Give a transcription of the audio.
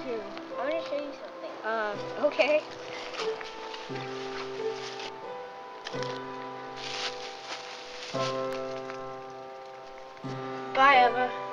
Here, I want to show you something. Okay. Bye, Eva.